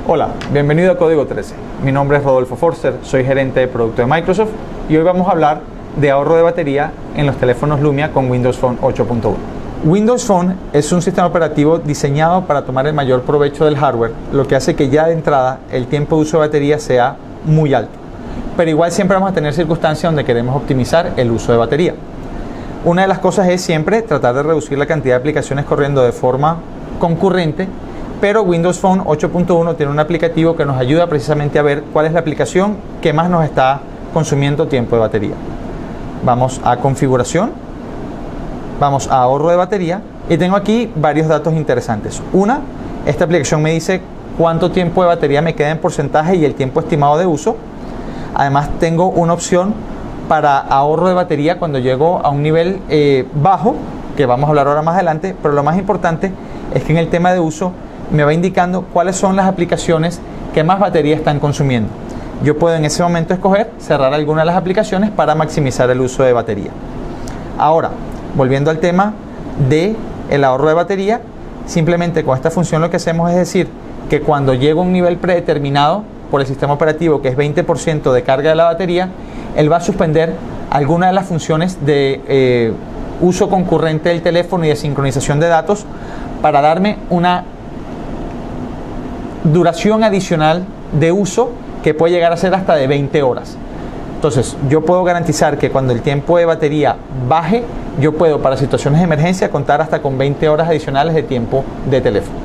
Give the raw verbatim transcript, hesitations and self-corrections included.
Hola, bienvenido a Código trece. Mi nombre es Rodolfo Forster, soy gerente de producto de Microsoft y hoy vamos a hablar de ahorro de batería en los teléfonos Lumia con Windows Phone ocho punto uno. Windows Phone es un sistema operativo diseñado para tomar el mayor provecho del hardware, lo que hace que ya de entrada el tiempo de uso de batería sea muy alto. Pero igual siempre vamos a tener circunstancias donde queremos optimizar el uso de batería. Una de las cosas es siempre tratar de reducir la cantidad de aplicaciones corriendo de forma concurrente, pero Windows Phone ocho punto uno tiene un aplicativo que nos ayuda precisamente a ver cuál es la aplicación que más nos está consumiendo tiempo de batería. Vamos a configuración, vamos a ahorro de batería y tengo aquí varios datos interesantes. Una, esta aplicación me dice cuánto tiempo de batería me queda en porcentaje y el tiempo estimado de uso. Además tengo una opción para ahorro de batería cuando llego a un nivel eh, bajo, que vamos a hablar ahora más adelante, pero lo más importante es que en el tema de uso me va indicando cuáles son las aplicaciones que más batería están consumiendo. Yo puedo en ese momento escoger cerrar alguna de las aplicaciones para maximizar el uso de batería. Ahora, volviendo al tema del ahorro de batería, simplemente con esta función lo que hacemos es decir que cuando llego a un nivel predeterminado por el sistema operativo, que es veinte por ciento de carga de la batería, él va a suspender alguna de las funciones de eh, uso concurrente del teléfono y de sincronización de datos para darme una duración adicional de uso que puede llegar a ser hasta de veinte horas. Entonces yo puedo garantizar que cuando el tiempo de batería baje, yo puedo para situaciones de emergencia contar hasta con veinte horas adicionales de tiempo de teléfono.